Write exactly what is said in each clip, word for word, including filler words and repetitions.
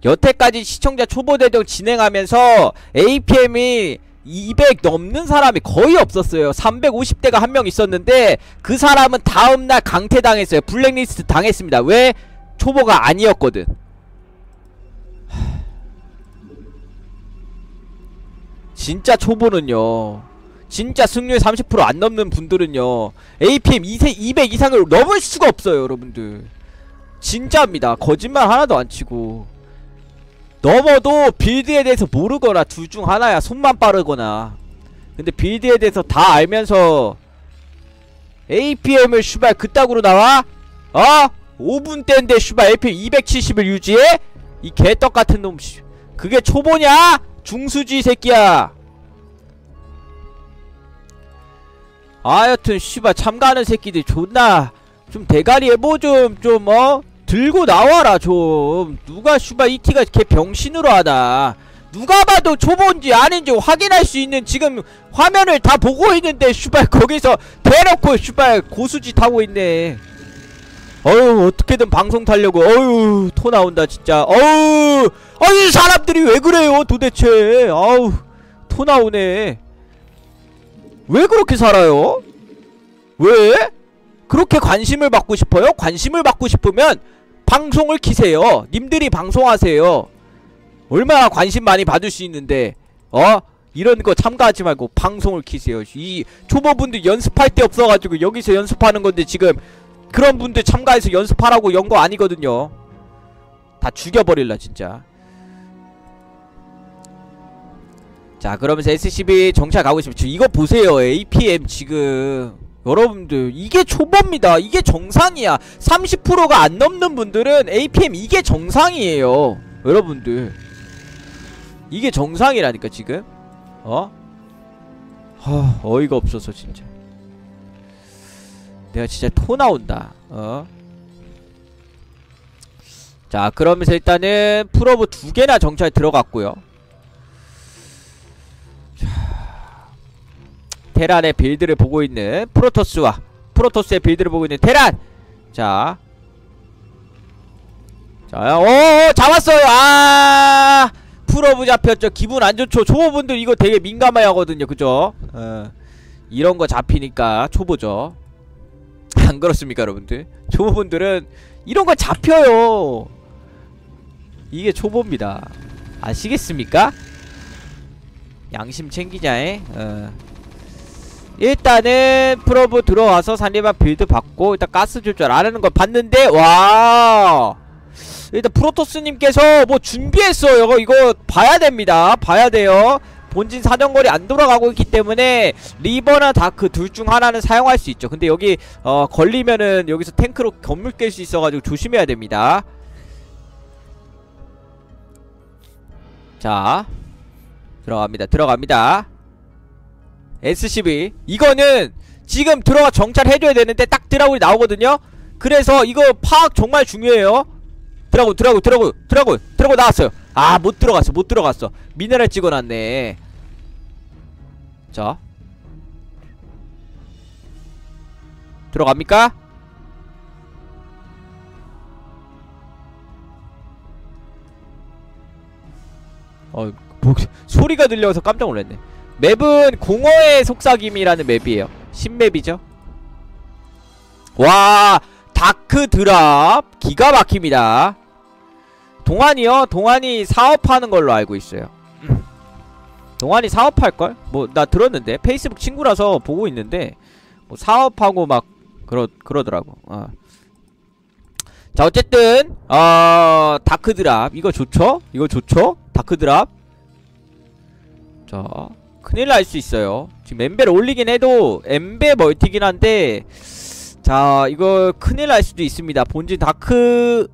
여태까지 시청자 초보 대전 진행하면서 에이피엠이 이백 넘는 사람이 거의 없었어요. 삼백오십 대가 한 명 있었는데 그 사람은 다음날 강퇴당했어요. 블랙리스트 당했습니다. 왜? 초보가 아니었거든. 진짜 초보는요, 진짜 승률 삼십 퍼센트 안 넘는 분들은요 에이피엠 이백 이상을 넘을 수가 없어요. 여러분들 진짜입니다. 거짓말 하나도 안 치고. 넘어도 빌드에 대해서 모르거나 둘 중 하나야. 손만 빠르거나. 근데 빌드에 대해서 다 알면서 에이피엠을 슈발 그따구로 나와? 어? 오 분대인데 슈발 에이피엠 이백칠십을 유지해? 이 개떡같은 놈. 그게 초보냐? 중수지 새끼야. 아 여튼 슈발 참가하는 새끼들 존나 좀 대가리 해보. 좀 좀 어? 들고 나와라 좀. 누가 슈발 이티가 개 병신으로 하나. 누가 봐도 초보인지 아닌지 확인할 수 있는 지금 화면을 다 보고 있는데 슈발 거기서 대놓고 슈발 고수짓 하고 있네. 어휴 어떻게든 방송 타려고. 어휴 토 나온다 진짜. 어휴 아이 사람들이 왜 그래요 도대체. 아우 토 나오네. 왜 그렇게 살아요? 왜? 그렇게 관심을 받고 싶어요? 관심을 받고 싶으면 방송을 키세요. 님들이 방송하세요. 얼마나 관심 많이 받을 수 있는데 어? 이런 거 참가하지 말고 방송을 키세요. 이 초보분들 연습할 데 없어가지고 여기서 연습하는 건데 지금 그런 분들 참가해서 연습하라고 연 거 아니거든요. 다 죽여버릴라 진짜. 자 그러면서 에스씨비 정찰 가고 있습니다. 이거 보세요. 에이피엠 지금 여러분들 이게 초보입니다. 이게 정상이야. 삼십 퍼센트가 안 넘는 분들은 에이피엠 이게 정상이에요. 여러분들 이게 정상이라니까 지금. 어? 허, 어이가 없어서 진짜 내가 진짜 토 나온다. 어? 자 그러면서 일단은 풀오브 두 개나 정찰 들어갔고요. 테란의 빌드를 보고 있는 프로토스와 프로토스의 빌드를 보고 있는 테란. 자, 자, 오, 잡았어요. 아, 풀오브 잡혔죠. 기분 안 좋죠. 초보분들 이거 되게 민감해 하거든요. 그죠? 어, 이런 거 잡히니까 초보죠. 안 그렇습니까, 여러분들? 초보분들은 이런 거 잡혀요. 이게 초보입니다. 아시겠습니까? 양심 챙기자에. 어. 일단은 프로브 들어와서 산리반 빌드 받고 일단 가스 줄 줄 아는 걸 봤는데 와 일단 프로토스님께서 뭐 준비했어요. 이거 이거 봐야 됩니다. 봐야 돼요. 본진 사정거리 안 돌아가고 있기 때문에 리버나 다크 둘 중 하나는 사용할 수 있죠. 근데 여기 어 걸리면은 여기서 탱크로 건물 깰 수 있어가지고 조심해야 됩니다. 자 들어갑니다. 들어갑니다. 에스씨비 이거는 지금 들어가 정찰해줘야 되는데 딱 드라군이 나오거든요. 그래서 이거 파악 정말 중요해요. 드라군 드라군 드라군 드라군 드라군 나왔어요. 아 못 들어갔어 못 들어갔어. 미네랄 찍어놨네. 자 들어갑니까? 어 뭐, 소리가 들려서 깜짝 놀랐네. 맵은 공허의 속삭임이라는 맵이에요. 신맵이죠. 와 다크 드랍 기가 막힙니다. 동안이요? 동안이 사업하는 걸로 알고 있어요. 음. 동안이 사업할걸? 뭐 나 들었는데 페이스북 친구라서 보고 있는데 뭐 사업하고 막 그러, 그러더라고. 어. 자 어쨌든 어 다크 드랍 이거 좋죠? 이거 좋죠? 다크 드랍. 자 큰일 날 수 있어요. 지금 엠베를 올리긴 해도 엠베 멀티긴 한데 자 이거 큰일 날 수도 있습니다. 본진 다크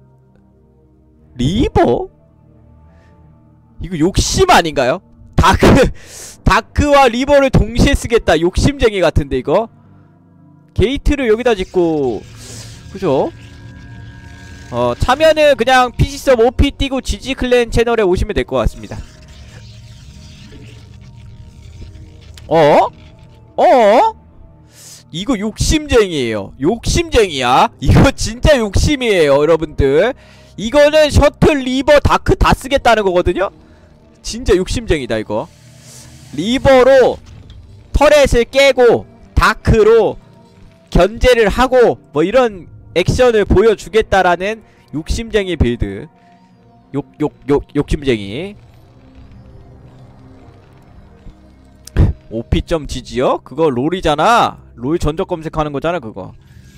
리버? 이거 욕심 아닌가요? 다크 다크와 리버를 동시에 쓰겠다. 욕심쟁이 같은데 이거 게이트를 여기다 짓고 그죠? 어 참여는 그냥 피씨섭 오피 띄고 지지클랜 채널에 오시면 될 것 같습니다. 어? 어? 이거 욕심쟁이에요. 욕심쟁이야. 이거 진짜 욕심이에요 여러분들. 이거는 셔틀, 리버, 다크 다 쓰겠다는 거거든요. 진짜 욕심쟁이다 이거. 리버로 터렛을 깨고 다크로 견제를 하고 뭐 이런 액션을 보여주겠다라는 욕심쟁이 빌드. 욕, 욕, 욕, 욕심쟁이. 오피 점 지지요? 그거 롤이잖아. 롤 전적 검색하는 거잖아 그거.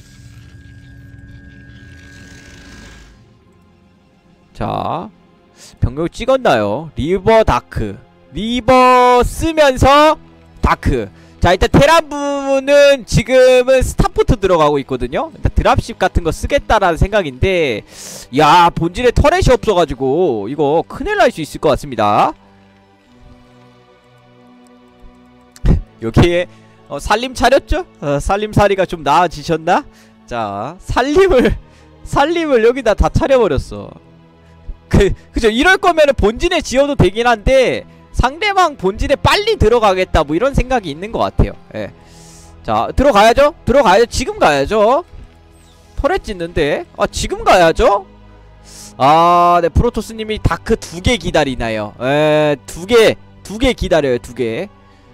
자, 병력 찍었나요? 리버 다크. 리버 쓰면서 다크. 자, 일단 테란부는 지금은 스타포트 들어가고 있거든요. 일단 드랍십 같은 거 쓰겠다라는 생각인데, 야, 본진에 터렛이 없어가지고 이거 큰일 날 수 있을 것 같습니다. 여기에 어, 살림 차렸죠? 어, 살림살이가 좀 나아지셨나? 자, 살림을 살림을 여기다 다 차려버렸어. 그, 그죠? 이럴 거면은 본진에 지어도 되긴 한데 상대방 본진에 빨리 들어가겠다 뭐 이런 생각이 있는 것 같아요. 예. 자, 들어가야죠? 들어가야죠? 지금 가야죠? 터렛 짓는데? 아, 지금 가야죠? 아, 네, 프로토스님이 다크 두 개 기다리나요? 에, 두 개, 두 개 기다려요, 두 개.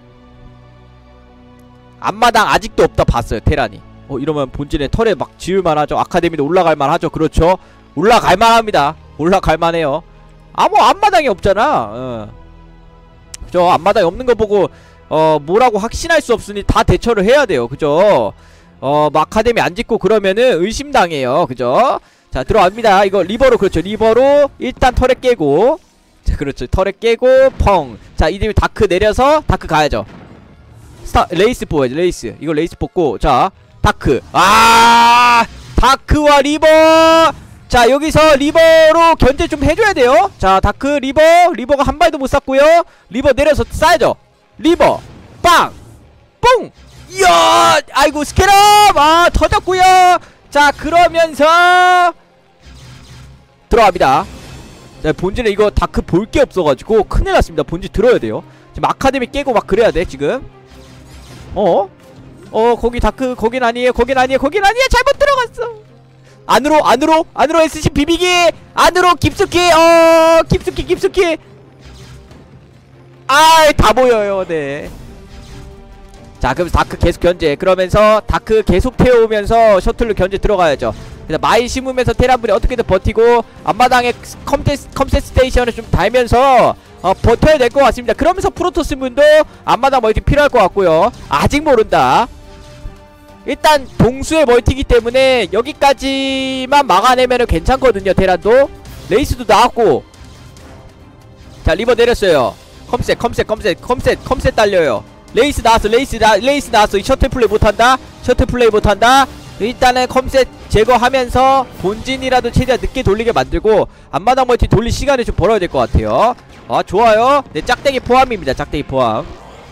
앞마당 아직도 없다 봤어요, 테란이. 어, 이러면 본진에 털에 막 지을만 하죠. 아카데미도 올라갈만 하죠. 그렇죠. 올라갈만 합니다. 올라갈만 해요. 아, 뭐 앞마당이 없잖아. 어. 그죠. 앞마당이 없는 거 보고 어, 뭐라고 확신할 수 없으니 다 대처를 해야 돼요. 그죠. 어, 뭐 아카데미 안 짓고 그러면은 의심당해요. 그죠. 자, 들어갑니다. 이거 리버로, 그렇죠. 리버로 일단 털에 깨고. 자, 그렇죠. 털에 깨고 펑. 자, 이제 다크 내려서 다크 가야죠. 스타, 레이스 뽑아야지, 레이스. 이거 레이스 뽑고, 자, 다크. 아, 다크와 리버! 자, 여기서 리버로 견제 좀 해줘야 돼요. 자, 다크, 리버. 리버가 한 발도 못 쐈고요. 리버 내려서 쏴야죠. 리버. 빵! 뿡! 이야! 아이고, 스캐럽! 아, 터졌고요. 자, 그러면서 들어갑니다. 자, 본진에 이거 다크 볼 게 없어가지고 큰일 났습니다. 본진 들어야 돼요. 지금 아카데미 깨고 막 그래야 돼, 지금. 어? 어, 거기 다크, 거긴 아니에요, 거긴 아니에요, 거긴 아니에요! 잘못 들어갔어! 안으로, 안으로, 안으로 에스씨 비비기! 안으로 깊숙이! 어, 깊숙이, 깊숙이! 아이, 다 보여요, 네. 자, 그럼 다크 계속 견제. 그러면서 다크 계속 태워오면서 셔틀로 견제 들어가야죠. 그래서 마인 심으면서 테란분이 어떻게든 버티고 앞마당에 컴세, 컴셋 스테이션을 좀 달면서 어, 버텨야 될 것 같습니다. 그러면서 프로토스 분도 앞마당 멀티 필요할 것 같고요. 아직 모른다. 일단 동수의 멀티기 때문에 여기까지만 막아내면은 괜찮거든요. 테란도 레이스도 나왔고. 자, 리버 내렸어요. 컴셋 컴셋 컴셋 컴셋 컴셋 달려요. 레이스 나왔어. 레이스 나 레이스 나왔어. 이 셔틀 플레이 못한다. 셔틀 플레이 못한다. 일단은 컴셋 제거하면서 본진이라도 최대한 늦게 돌리게 만들고 앞마당 멀티 돌릴 시간을 좀 벌어야 될 것 같아요. 아, 좋아요. 네, 짝대기 포함입니다. 짝대기 포함.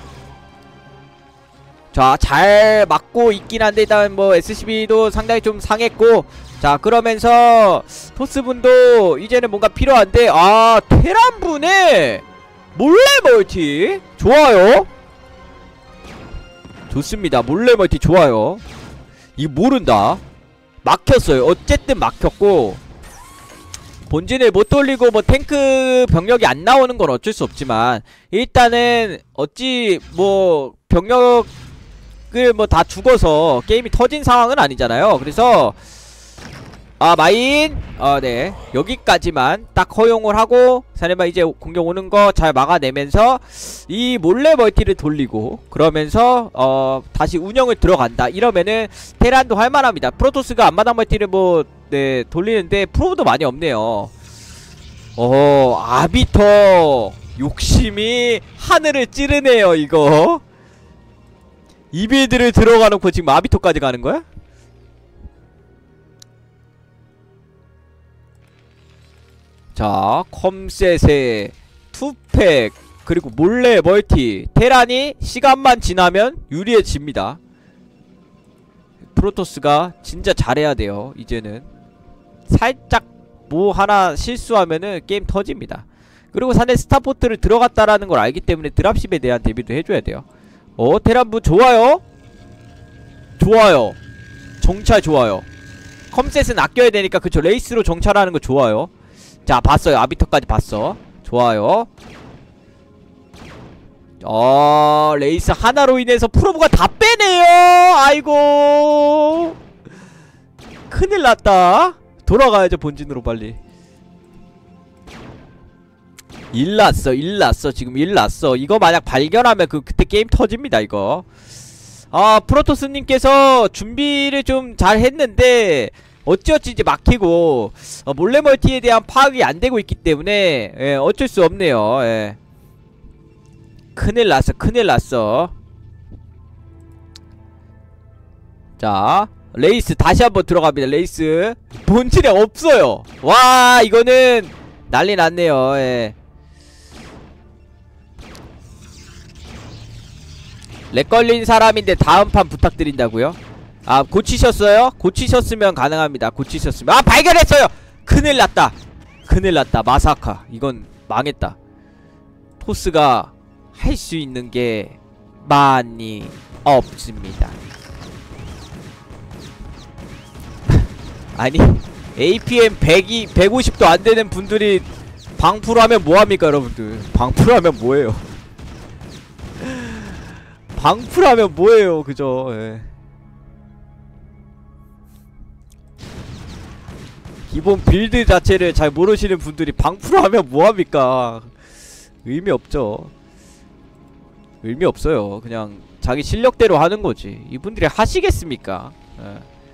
자, 잘 맞고 있긴 한데 일단 뭐 에스씨비도 상당히 좀 상했고. 자, 그러면서 토스분도 이제는 뭔가 필요한데, 아, 테란분의 몰래 멀티 좋아요. 좋습니다. 몰래 멀티 좋아요. 이거 모른다. 막혔어요. 어쨌든 막혔고 본진을 못 돌리고 뭐 탱크 병력이 안 나오는 건 어쩔 수 없지만 일단은 어찌 뭐 병력을 뭐 다 죽어서 게임이 터진 상황은 아니잖아요. 그래서 아, 마인 어, 네, 여기까지만 딱 허용을 하고 사내마 이제 공격 오는 거 잘 막아내면서 이 몰래 멀티를 돌리고 그러면서 어 다시 운영을 들어간다. 이러면은 테란도 할만합니다. 프로토스가 앞마당 멀티를 뭐 네 돌리는데 프로브도 많이 없네요. 어, 아비터 욕심이 하늘을 찌르네요. 이거 이 빌드를 들어가놓고 지금 아비터까지 가는 거야? 자, 컴셋의 투팩 그리고 몰래 멀티. 테란이 시간만 지나면 유리해집니다. 프로토스가 진짜 잘해야 돼요. 이제는 살짝 뭐 하나 실수하면은 게임 터집니다. 그리고 산에 스타포트를 들어갔다라는 걸 알기 때문에 드랍십에 대한 대비도 해줘야 돼요. 어, 테란부 좋아요. 좋아요. 정찰 좋아요. 컴셋은 아껴야 되니까. 그쵸, 레이스로 정찰하는 거 좋아요. 자, 봤어요. 아비터까지 봤어. 좋아요. 어, 레이스 하나로 인해서 프로브가 다 빼네요. 아이고, 큰일 났다. 돌아가야죠, 본진으로 빨리. 일 났어, 일 났어. 지금 일 났어. 이거 만약 발견하면 그 그때 게임 터집니다, 이거. 아, 프로토스님께서 준비를 좀 잘 했는데 어찌어찌 이제 막히고, 어, 몰래 멀티에 대한 파악이 안 되고 있기 때문에, 예, 어쩔 수 없네요. 예. 큰일 났어, 큰일 났어. 자, 레이스 다시 한번 들어갑니다. 레이스 본질에 없어요. 와, 이거는 난리 났네요. 예. 렉 걸린 사람인데 다음 판 부탁드린다고요? 아, 고치셨어요? 고치셨으면 가능합니다. 고치셨으면. 아, 발견했어요! 큰일 났다. 큰일 났다. 마사카. 이건 망했다. 토스가 할 수 있는 게 많이 없습니다. 아니, 에이피엠 백이, 백오십도 안 되는 분들이 방풀 하면 뭐합니까, 여러분들? 방풀 하면 뭐예요? 방풀 하면 뭐예요, 그죠? 예. 기본 빌드 자체를 잘 모르시는 분들이 방풀 하면 뭐합니까? 의미 없죠. 의미 없어요. 그냥 자기 실력대로 하는 거지. 이분들이 하시겠습니까? 예.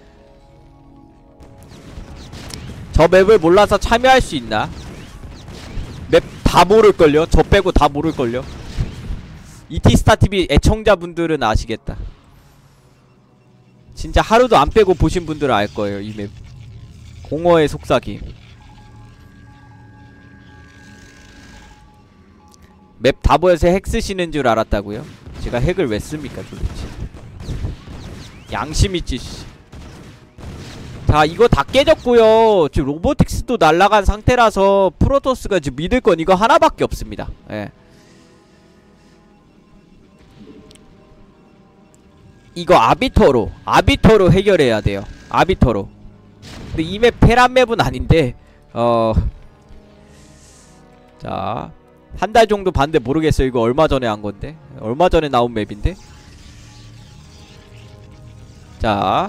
저 맵을 몰라서 참여할 수 있나? 맵 다 모를걸요? 저 빼고 다 모를걸요? 이티스타티비 애청자분들은 아시겠다. 진짜 하루도 안 빼고 보신 분들은 알거예요, 이 맵. 공허의 속삭임. 맵 다 보여서 핵 쓰시는 줄 알았다고요? 제가 핵을 왜 씁니까 도대체. 양심있지. 자, 이거 다 깨졌고요. 지금 로보틱스도 날라간 상태라서 프로토스가 지금 믿을 건 이거 하나밖에 없습니다. 예. 이거 아비터로 아비터로 해결해야 돼요. 아비터로. 근데 이 맵 테란 맵은 아닌데, 어... 자, 한 달 정도 봤는데 모르겠어요. 이거 얼마 전에 한 건데, 얼마 전에 나온 맵인데. 자,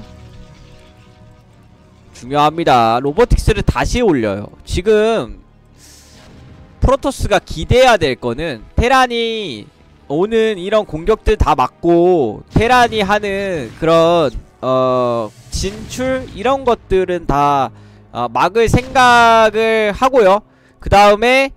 중요합니다. 로보틱스를 다시 올려요. 지금 프로토스가 기대해야 될 거는 테란이 오는 이런 공격들 다 막고 테란이 하는 그런 어 진출 이런 것들은 다 어, 막을 생각을 하고요. 그 다음에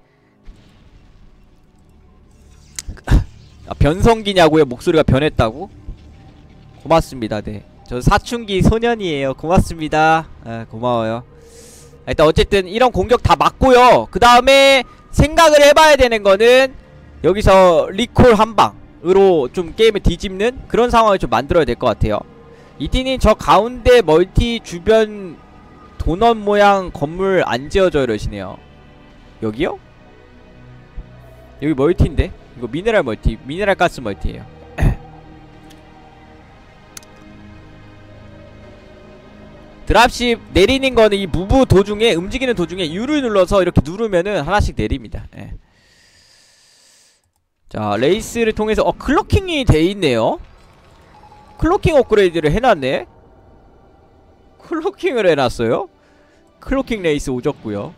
아, 변성기냐고요? 목소리가 변했다고? 고맙습니다. 네, 저 사춘기 소년이에요. 고맙습니다. 아, 고마워요. 일단 어쨌든 이런 공격 다 막고요. 그 다음에 생각을 해봐야 되는 거는 여기서 리콜 한방으로 좀 게임을 뒤집는 그런 상황을 좀 만들어야 될 것 같아요. 이티님, 저 가운데 멀티 주변 도넛 모양 건물 안 지어져 이러시네요. 여기요? 여기 멀티인데? 이거 미네랄 멀티, 미네랄 가스 멀티예요. 드랍십 내리는 거는 이 무브 도중에, 움직이는 도중에 U를 눌러서 이렇게 누르면은 하나씩 내립니다. 예. 자, 레이스를 통해서 어 클로킹이 돼있네요. 클로킹 업그레이드를 해놨네. 클로킹을 해놨어요. 클로킹 레이스 오졌고요.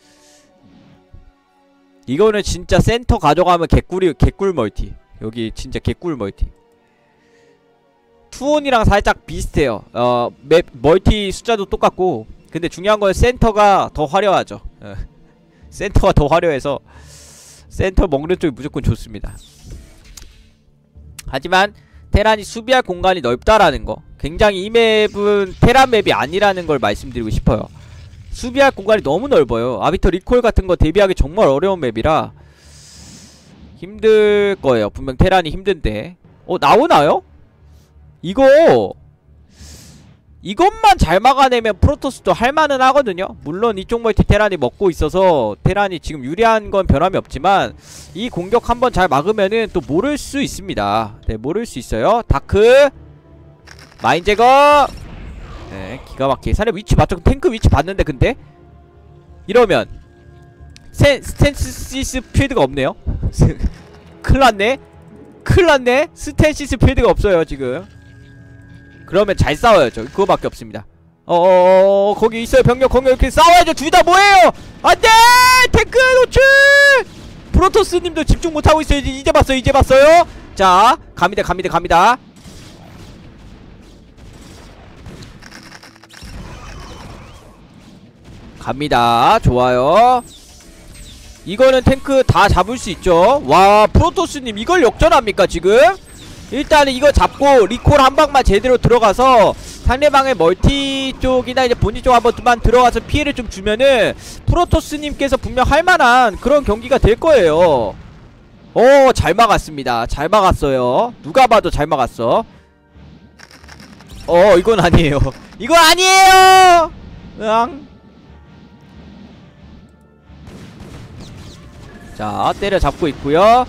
이거는 진짜 센터 가져가면 개꿀이, 개꿀 멀티. 여기 진짜 개꿀 멀티. 투온이랑 살짝 비슷해요. 어, 맵, 멀티 숫자도 똑같고. 근데 중요한 건 센터가 더 화려하죠. 어. 센터가 더 화려해서 센터 먹는 쪽이 무조건 좋습니다. 하지만 테란이 수비할 공간이 넓다라는 거, 굉장히 이 맵은 테란 맵이 아니라는 걸 말씀드리고 싶어요. 수비할 공간이 너무 넓어요. 아비터 리콜 같은 거 대비하기 정말 어려운 맵이라 힘들 거예요. 분명 테란이 힘든데. 어, 나오나요? 이거 이것만 잘 막아내면 프로토스도 할만은 하거든요. 물론 이쪽 멀티 테란이 먹고 있어서 테란이 지금 유리한 건 변함이 없지만 이 공격 한번 잘 막으면은 또 모를 수 있습니다. 네, 모를 수 있어요. 다크 마인 제거. 네, 기가 막히게. 사례 위치 맞죠? 탱크 위치 봤는데 근데 이러면 세, 스탠시스 필드가 없네요. 큰일났네. 큰일났네. 스탠시스 필드가 없어요 지금. 그러면 잘 싸워야죠. 그거밖에 없습니다. 어어어 거기 있어요. 병력 거기 이렇게 싸워야죠. 둘 다 뭐예요? 안돼! 탱크 노출! 프로토스님도 집중 못하고 있어요. 이제 봤어요. 이제 봤어요. 자 갑니다 갑니다 갑니다. 갑니다. 좋아요. 이거는 탱크 다 잡을 수 있죠. 와 프로토스님 이걸 역전합니까 지금? 일단은 이거 잡고 리콜 한 방만 제대로 들어가서 상대방의 멀티 쪽이나 이제 본진 쪽 한번만 들어가서 피해를 좀 주면은 프로토스님께서 분명 할만한 그런 경기가 될 거예요. 오 잘 막았습니다. 잘 막았어요. 누가 봐도 잘 막았어. 어 이건 아니에요. 이건 아니에요. 으앙. 자 때려잡고 있고요.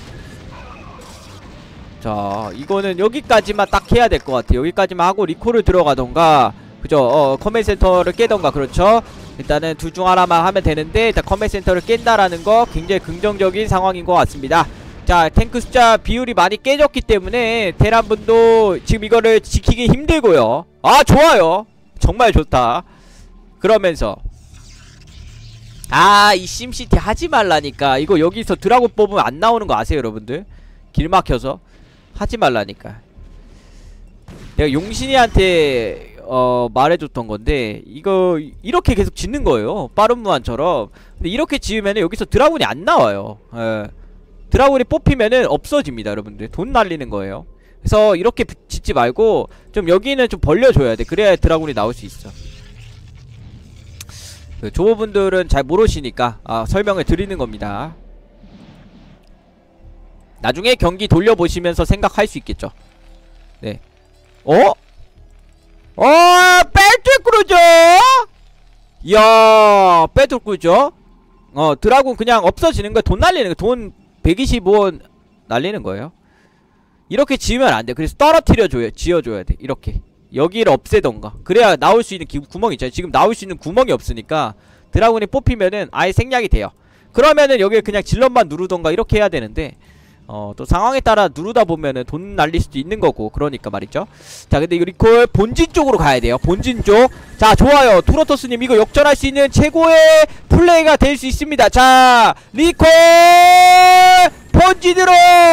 자 이거는 여기까지만 딱 해야 될 것 같아요. 여기까지만 하고 리콜을 들어가던가 그죠. 어 커맨드 센터를 깨던가. 그렇죠. 일단은 둘 중 하나만 하면 되는데 일단 커맨드 센터를 깬다라는 거 굉장히 긍정적인 상황인 것 같습니다. 자 탱크 숫자 비율이 많이 깨졌기 때문에 테란분도 지금 이거를 지키기 힘들고요. 아 좋아요. 정말 좋다. 그러면서 아 이 심시티 하지 말라니까. 이거 여기서 드라곤 뽑으면 안 나오는 거 아세요 여러분들? 길 막혀서 하지 말라니까. 내가 용신이한테 어 말해줬던 건데 이거 이렇게 계속 짓는 거예요. 빠른 무한처럼. 근데 이렇게 지으면은 여기서 드라곤이 안 나와요. 예. 드라곤이 뽑히면은 없어집니다 여러분들. 돈 날리는 거예요. 그래서 이렇게 짓지 말고 좀 여기는 좀 벌려줘야 돼. 그래야 드라곤이 나올 수 있어. 그 조보분들은 잘 모르시니까 아, 설명을 드리는 겁니다. 나중에 경기 돌려보시면서 생각할 수 있겠죠. 네. 어? 어 배틀크루저! 이야 배틀크루저? 어 드라군 그냥 없어지는 거야. 돈 날리는 거야. 돈 백이십오 원 날리는 거예요. 이렇게 지으면 안 돼. 그래서 떨어뜨려줘야 지어줘야 돼. 이렇게 여기를 없애던가. 그래야 나올 수 있는 기, 구멍이 있잖아요. 지금 나올 수 있는 구멍이 없으니까 드라군이 뽑히면은 아예 생략이 돼요. 그러면은 여기를 그냥 질럿만 누르던가 이렇게 해야 되는데 어 또 상황에 따라 누르다 보면은 돈 날릴 수도 있는 거고. 그러니까 말이죠. 자 근데 이 리콜 본진 쪽으로 가야 돼요. 본진 쪽. 자 좋아요. 투로토스님 이거 역전할 수 있는 최고의 플레이가 될 수 있습니다. 자 리콜 본진으로.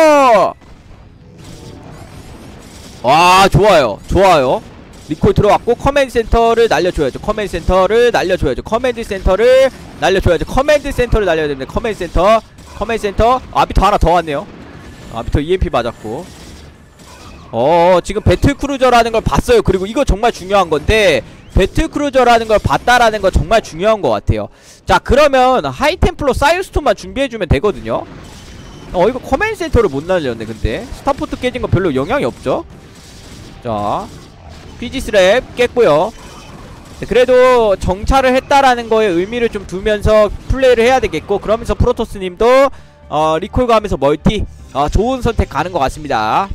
와 좋아요. 좋아요. 리콜 들어왔고 커맨드 센터를 날려줘야죠. 커맨드 센터를 날려줘야죠. 커맨드 센터를 날려줘야죠. 커맨드 센터를 날려야 됩니다. 커맨드 센터. 커맨드 센터. 아비터 하나 더 왔네요. 아비터 이엠피 맞았고. 어 지금 배틀크루저라는 걸 봤어요. 그리고 이거 정말 중요한 건데 배틀크루저라는 걸 봤다라는 거 정말 중요한 것 같아요. 자 그러면 하이템플러 사이언스톤만 준비해주면 되거든요. 어 이거 커맨드 센터를 못 날렸네. 근데 스타포트 깨진 거 별로 영향이 없죠. 자 피지스랩 깼고요. 그래도 정찰을 했다라는 거에 의미를 좀 두면서 플레이를 해야 되겠고. 그러면서 프로토스님도 어 리콜 가면서 멀티 어 좋은 선택 가는 것 같습니다.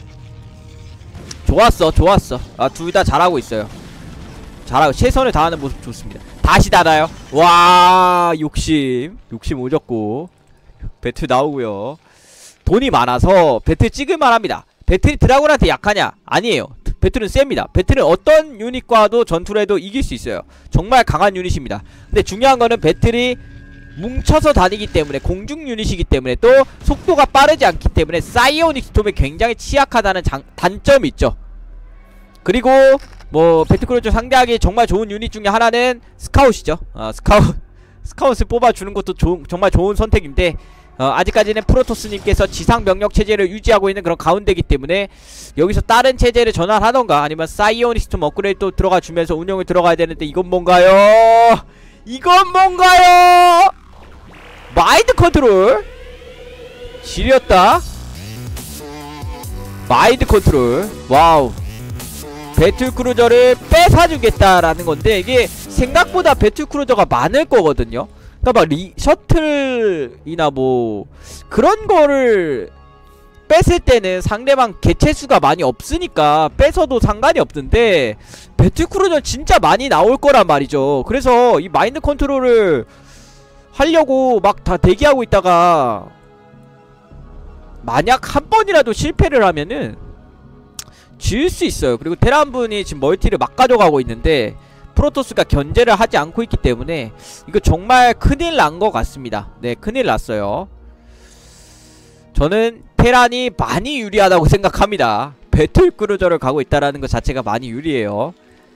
좋았어 좋았어. 아 둘 다 잘하고 있어요. 잘하고 최선을 다하는 모습 좋습니다. 다시 달아요. 와 욕심 욕심 오졌고 배틀 나오고요. 돈이 많아서 배틀 찍을만 합니다. 배틀이 드라곤한테 약하냐? 아니에요. 배틀은 셉니다. 배틀은 어떤 유닛과도 전투를 해도 이길 수 있어요. 정말 강한 유닛입니다. 근데 중요한 거는 배틀이 뭉쳐서 다니기 때문에 공중 유닛이기 때문에 또 속도가 빠르지 않기 때문에 사이오닉 스톰에 굉장히 취약하다는 장, 단점이 있죠. 그리고 뭐 배틀크루저 상대하기 정말 좋은 유닛 중에 하나는 스카웃이죠. 어, 스카웃 스카웃을 뽑아주는 것도 조, 정말 좋은 선택인데 어, 아직까지는 프로토스님께서 지상 병력 체제를 유지하고 있는 그런 가운데이기 때문에 여기서 다른 체제를 전환하던가 아니면 사이오닉 스톰 업그레이드 또 들어가 주면서 운영을 들어가야 되는데 이건 뭔가요? 이건 뭔가요? 마인드 컨트롤 지렸다. 마인드 컨트롤. 와우. 배틀크루저를 뺏어주겠다라는 건데 이게 생각보다 배틀크루저가 많을 거거든요. 그러니까 막 리, 셔틀이나 뭐 그런 거를 뺐을 때는 상대방 개체수가 많이 없으니까 뺏어도 상관이 없는데 배틀크루저 진짜 많이 나올 거란 말이죠. 그래서 이 마인드 컨트롤을 하려고 막 다 대기하고 있다가 만약 한 번이라도 실패를 하면은 질 수 있어요. 그리고 테란분이 지금 멀티를 막 가져가고 있는데 프로토스가 견제를 하지 않고 있기 때문에 이거 정말 큰일 난 것 같습니다. 네, 큰일 났어요. 저는 테란이 많이 유리하다고 생각합니다. 배틀크루저를 가고 있다라는 것 자체가 많이 유리해요.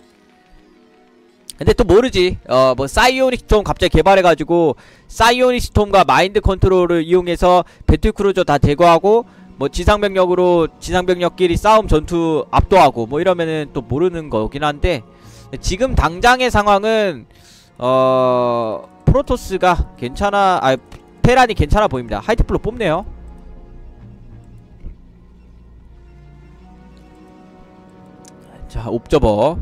근데 또 모르지. 어 뭐 사이오닉 스톰 갑자기 개발해가지고 사이오닉 스톰과 마인드 컨트롤을 이용해서 배틀크루저 다 제거하고 뭐 지상병력으로 지상병력끼리 싸움 전투 압도하고 뭐 이러면은 또 모르는 거긴 한데 지금 당장의 상황은 어 프로토스가 괜찮아. 아 테란이 괜찮아 보입니다. 하이테플로 뽑네요. 자, 옵저버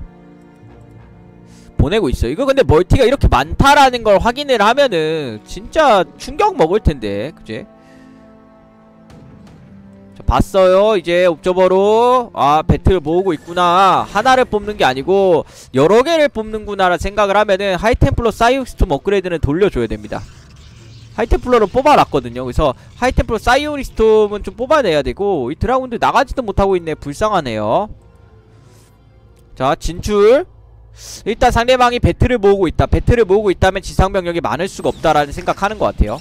보내고 있어요. 이거 근데 멀티가 이렇게 많다라는 걸 확인을 하면은 진짜 충격 먹을 텐데, 그치? 자, 봤어요. 이제 옵저버로 아 배틀 모으고 있구나. 하나를 뽑는 게 아니고 여러 개를 뽑는구나라 생각을 하면은 하이템플러 사이오닉스톰 업그레이드는 돌려줘야 됩니다. 하이템플러로 뽑아놨거든요. 그래서 하이템플러 사이오닉스톰은 좀 뽑아내야 되고 이 드라군들 나가지도 못하고 있네. 불쌍하네요. 자, 진출. 일단 상대방이 배틀을 모으고 있다. 배틀을 모으고 있다면 지상병력이 많을 수가 없다라는 생각하는 것 같아요.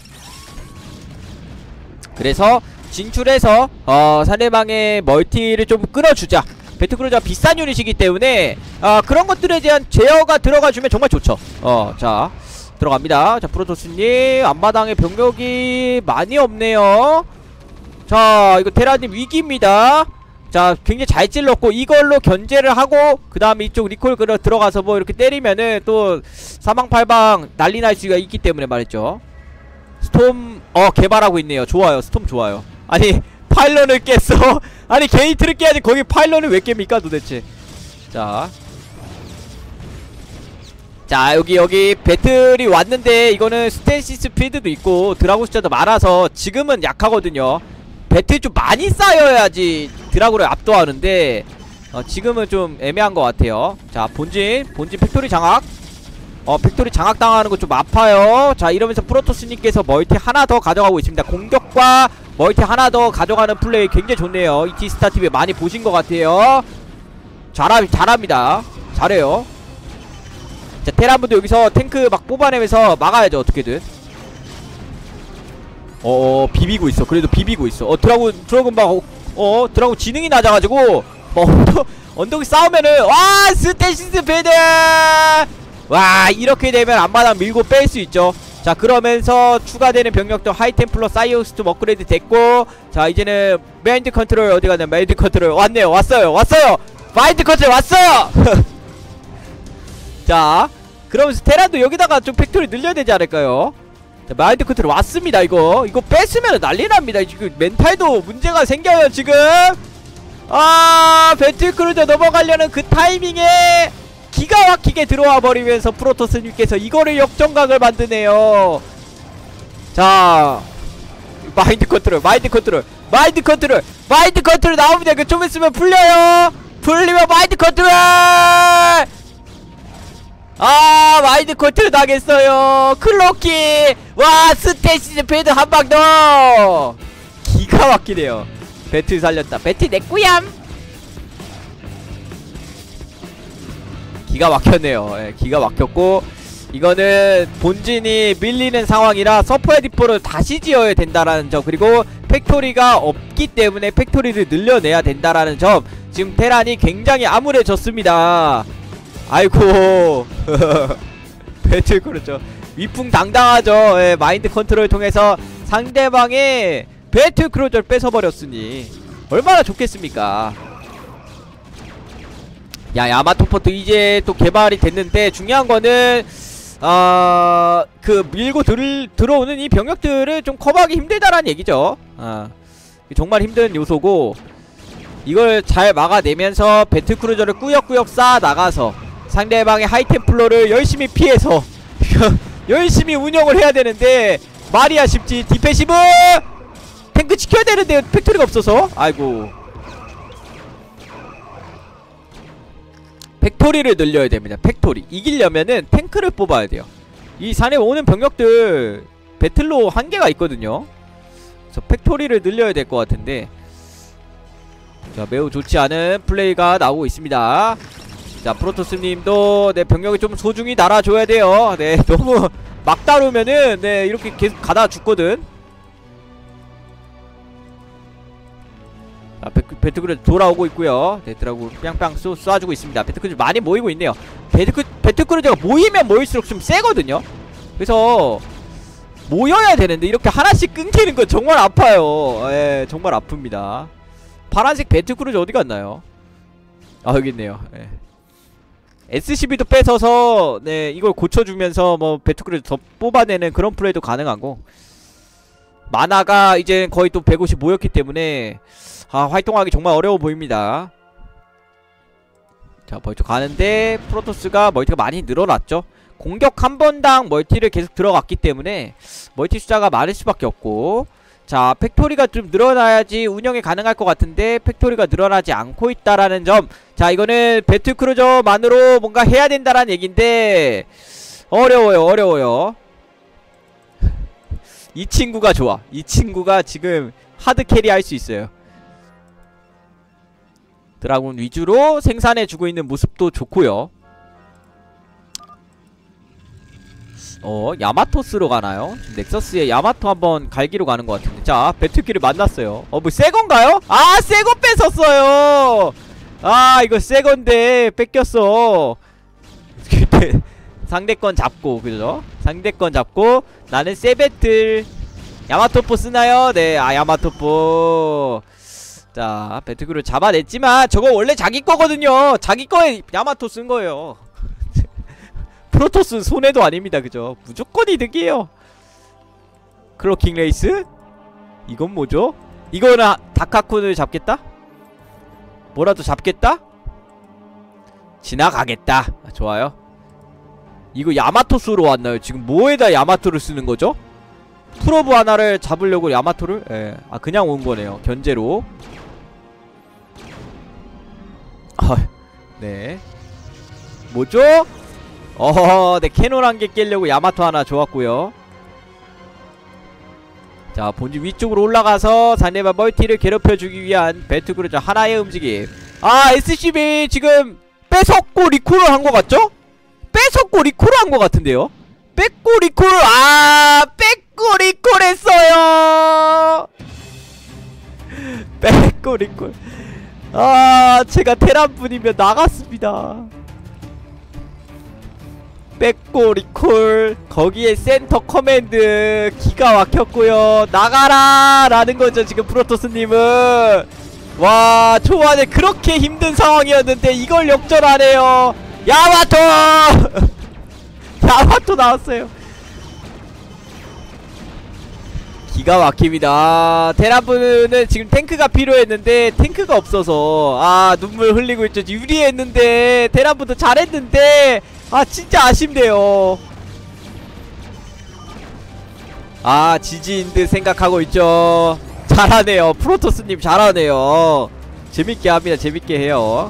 그래서 진출해서 어 상대방의 멀티를 좀 끌어주자. 배틀크루저가 비싼 유닛이기 때문에 어, 그런 것들에 대한 제어가 들어가주면 정말 좋죠. 어, 자 들어갑니다. 자, 프로토스님 앞마당에 병력이 많이 없네요. 자, 이거 테라님 위기입니다. 자, 굉장히 잘 찔렀고 이걸로 견제를 하고 그 다음에 이쪽 리콜 끌어 들어가서 뭐 이렇게 때리면은 또 사방팔방 난리 날 수가 있기 때문에 말이죠. 스톰 어 개발하고 있네요. 좋아요. 스톰 좋아요. 아니 파일런을 깼어. 아니 게이트를 깨야지 거기 파일런을 왜 깹니까 도대체. 자 자 여기 여기 배틀이 왔는데 이거는 스테이시스 필드도 있고 드라곤 숫자도 많아서 지금은 약하거든요. 배틀 좀 많이 쌓여야지 드라곤을 압도하는데 어, 지금은 좀 애매한 것 같아요. 자, 본진 본진 팩토리 장악. 어 팩토리 장악 당하는 거 좀 아파요. 자, 이러면서 프로토스님께서 멀티 하나 더 가져가고 있습니다. 공격과 멀티 하나 더 가져가는 플레이 굉장히 좋네요. 이티스타티비 많이 보신 것 같아요. 잘하, 잘합니다. 잘해요. 자, 테란분도 여기서 탱크 막 뽑아내면서 막아야죠. 어떻게든. 어 비비고 있어. 그래도 비비고 있어. 어 드라군 드라군 막 어, 어 드라군 지능이 낮아가지고 어, 언덕 언덕이 싸우면은 와 스테시스 배드 와 이렇게 되면 앞마당 밀고 뺄 수 있죠. 자, 그러면서 추가되는 병력도 하이템플러 사이오스톰 업그레이드 됐고 자 이제는 마인드 컨트롤 어디 갔냐. 마인드 컨트롤 왔네요. 왔어요. 왔어요. 마인드 컨트롤 왔어요. 자 그러면서 테란도 여기다가 좀 팩토리 늘려야 되지 않을까요? 자, 마인드 컨트롤 왔습니다. 이거 이거 뺐으면 난리납니다. 지금 멘탈도 문제가 생겨요 지금. 아 배틀크루저 넘어가려는 그 타이밍에 기가 막히게 들어와 버리면서 프로토스님께서 이거를 역전각을 만드네요. 자 마인드 컨트롤 마인드 컨트롤 마인드 컨트롤 마인드 컨트롤 나옵니다. 이거 좀 있으면 풀려요. 풀리면 마인드 컨트롤. 아 마인드 컨트롤 당했어요. 클로키 와 스테이시즈 패드 한 방 더. 기가 막히네요. 배틀 살렸다. 배틀 내꾸얌. 기가 막혔네요. 예, 기가 막혔고 이거는 본진이 밀리는 상황이라 서프웨어 디포를 다시 지어야 된다라는 점, 그리고 팩토리가 없기 때문에 팩토리를 늘려내야 된다라는 점. 지금 테란이 굉장히 암울해졌습니다. 아이고 배틀 그렇죠. 위풍당당하죠. 예, 마인드 컨트롤을 통해서 상대방의 배틀 크루저를 뺏어버렸으니 얼마나 좋겠습니까. 야, 야마토포트 이제 또 개발이 됐는데 중요한 거는 어... 그 밀고 들, 들어오는 이 병력들을 좀 커버하기 힘들다라는 얘기죠. 어. 정말 힘든 요소고 이걸 잘 막아내면서 배틀크루저를 꾸역꾸역 쌓아 나가서 상대방의 하이템플러를 열심히 피해서 열심히 운영을 해야 되는데 말이야 쉽지. 디펜시브 탱크 지켜야 되는데요. 팩토리가 없어서. 아이고. 팩토리를 늘려야 됩니다. 팩토리. 이기려면은 탱크를 뽑아야 돼요. 이 산에 오는 병력들 배틀로 한계가 있거든요. 그래서 팩토리를 늘려야 될 것 같은데, 자, 매우 좋지 않은 플레이가 나오고 있습니다. 자, 프로토스님도 네, 병력이 좀 소중히 날아줘야 돼요. 네, 너무 막 다루면은 네, 이렇게 계속 가다 죽거든. 자, 배트크루즈 돌아오고 있고요. 네, 드라고 뺑뺑 쏘, 쏴주고 있습니다. 배트크루즈 많이 모이고 있네요. 배트크, 배트크루즈가 모이면 모일수록 좀 세거든요. 그래서 모여야 되는데 이렇게 하나씩 끊기는 건 정말 아파요. 예, 정말 아픕니다. 파란색 배트크루즈 어디 갔나요? 아, 여기 있네요. 예. 에스씨비도 뺏어서 네, 이걸 고쳐주면서 뭐 배트크루즈 더 뽑아내는 그런 플레이도 가능하고, 마나가 이제 거의 또 백오십 모였기 때문에 아, 활동하기 정말 어려워 보입니다. 자, 벌써 가는데 프로토스가 멀티가 많이 늘어났죠. 공격 한 번당 멀티를 계속 들어갔기 때문에 멀티 숫자가 많을 수밖에 없고, 자, 팩토리가 좀 늘어나야지 운영이 가능할 것 같은데 팩토리가 늘어나지 않고 있다라는 점. 자, 이거는 배틀크루저만으로 뭔가 해야 된다라는 얘긴데 어려워요. 어려워요. 이 친구가 좋아. 이 친구가 지금 하드캐리 할 수 있어요. 드라군 위주로 생산해주고 있는 모습도 좋고요. 어, 야마토스로 가나요? 넥서스에 야마토 한번 갈기로 가는 것 같은데. 자, 배틀키를 만났어요. 어, 뭐 새건가요? 아, 새거 뺏었어요. 아, 이거 새건데 뺏겼어. 상대권 잡고, 그죠? 상대권 잡고 나는 새 배틀. 야마토포 쓰나요? 네, 아, 야마토포. 자, 배틀크루 잡아냈지만 저거 원래 자기 거거든요. 자기 거에 야마토 쓴 거예요. 프로토스는 손해도 아닙니다. 그죠? 무조건 이득이에요. 클로킹 레이스? 이건 뭐죠? 이거는 다카쿤을 잡겠다? 뭐라도 잡겠다? 지나가겠다. 아, 좋아요. 이거 야마토스로 왔나요? 지금 뭐에다 야마토를 쓰는 거죠? 프로브 하나를 잡으려고 야마토를? 예. 아, 그냥 온 거네요. 견제로. 아, 네. 뭐죠? 어허, 네, 캐논 한 개 깨려고 야마토 하나 좋았고요. 자, 본진 위쪽으로 올라가서 상대방 멀티를 괴롭혀주기 위한 배트크루저 하나의 움직임. 아, 에스씨비 지금 뺏었고 리콜을 한 것 같죠? 뺏었고 리콜을 한 것 같은데요? 뺏고 리콜, 아, 뺏고 리콜 했어요! 뺏고 리콜. 아, 제가 테란분이면 나갔습니다. 뺏고 리콜. 거기에 센터 커맨드 기가 막혔고요. 나가라! 라는 거죠, 지금 프로토스님은. 와, 초반에 그렇게 힘든 상황이었는데 이걸 역전하네요. 야마토! 야마토 나왔어요. 기가 막힙니다. 테라분은 지금 탱크가 필요했는데 탱크가 없어서 아, 눈물 흘리고 있죠. 유리했는데 테라분도 잘했는데 아, 진짜 아쉽네요. 아, 지지인 듯 생각하고 있죠. 잘하네요. 프로토스님 잘하네요. 재밌게 합니다. 재밌게 해요.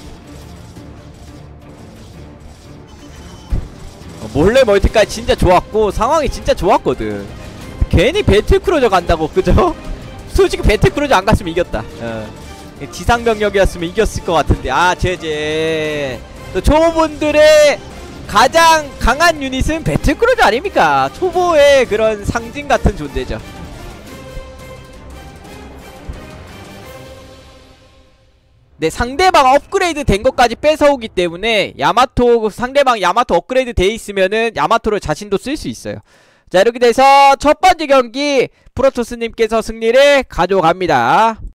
어, 몰래 멀티까지 진짜 좋았고 상황이 진짜 좋았거든. 괜히 배틀크루저 간다고, 그죠? 솔직히 배틀크루저 안 갔으면 이겼다. 어. 지상병력이었으면 이겼을 것 같은데. 아, 제제. 또 초보분들의 가장 강한 유닛은 배틀크루저 아닙니까? 초보의 그런 상징 같은 존재죠. 네, 상대방 업그레이드 된 것까지 뺏어오기 때문에 야마토, 상대방 야마토 업그레이드 돼 있으면은 야마토를 자신도 쓸 수 있어요. 자, 이렇게 돼서 첫 번째 경기 프로토스님께서 승리를 가져갑니다.